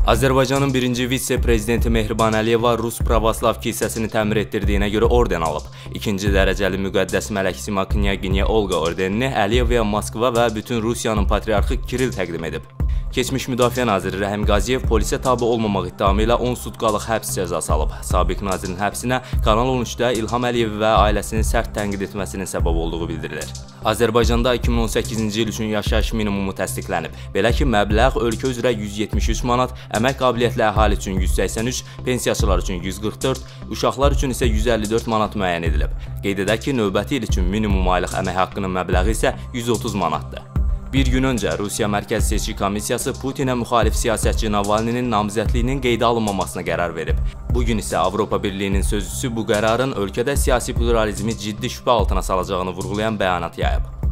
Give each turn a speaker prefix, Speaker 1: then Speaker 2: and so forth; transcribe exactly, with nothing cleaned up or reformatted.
Speaker 1: Azərbaycanın birinci vitse-prezidenti Mehriban Əliyeva Rus Pravoslav kilsəsini təmir etdirdiyinə görə orden alıb. İkinci dərəcəli müqəddəs mələk Sima Knyaginya Olqa ordenini Əliyevaya Moskva və bütün Rusiyanın patriarxı Kiril təqdim edib. Keçmiş Müdafiə naziri Rəhim Qaziyev polisə tabe olmamaq iddiamı ilə on sutkalıq həbs cəzası alıb. Sabiq nazirin həbsinə Kanal on üçdə İlham Əliyev və ailəsini sərt tənqid etməsinin səbəb olduğu bildirilir. Azərbaycanda iki min on səkkizinci il üçün yaşayış minimumu təsdiqlənib. Belə ki, məbləğ ölkə üzrə yüz yetmiş üç manat, əmək qabiliyyətli əhali üçün yüz səksən üç, pensiyaçılar üçün yüz qırx dörd, uşaqlar üçün isə yüz əlli dörd manat müəyyən edilib. Qeyd edək ki, növbəti il üçün minimum aylıq əmək haqqının məbləği isə yüz otuz manatdır. Bir gün öncə Rusiya Mərkəzi Seçki Komissiyası Putinə müxalif siyasətçi Navalninin namizədliyinin qeydə alınmamasına qərar verib. Bugün isə Avropa Birliyinin sözçüsü bu qərarın ölkədə siyasi pluralizmi ciddi şübhə altına salacağını vurğulayan bəyanat yayıb.